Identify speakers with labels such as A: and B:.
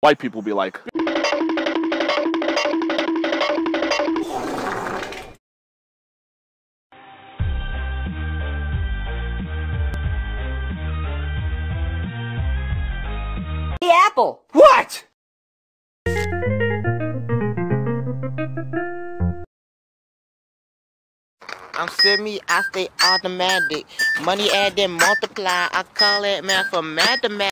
A: white people be like.
B: The apple.
C: What?
D: I'm semi, I stay automatic. Money add then multiply. I call it math for mathematics.